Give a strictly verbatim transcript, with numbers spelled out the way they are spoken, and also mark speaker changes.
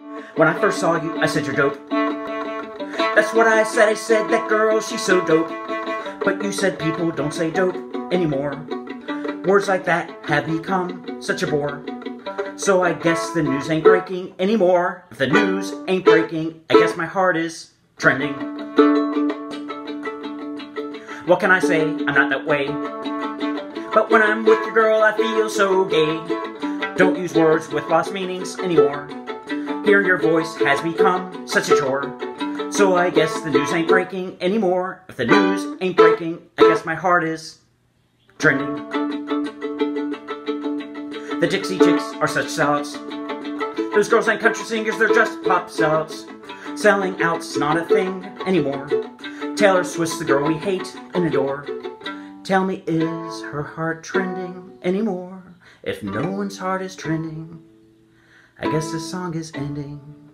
Speaker 1: When I first saw you, I said you're dope. That's what I said, I said that girl, she's so dope. But you said people don't say dope anymore. Words like that have become such a bore. So I guess the news ain't breaking anymore. If the news ain't breaking, I guess my heart is trending. What can I say? I'm not that way. But when I'm with your girl, I feel so gay. Don't use words with lost meanings anymore. Hearing your voice has become such a chore. So I guess the news ain't breaking anymore. If the news ain't breaking, I guess my heart is trending. The Dixie Chicks are such sellouts. Those girls ain't country singers, they're just pop sellouts. Selling out's not a thing anymore. Taylor Swift's the girl we hate and adore. Tell me, is her heart trending anymore? If no one's heart is trending, I guess this song is ending.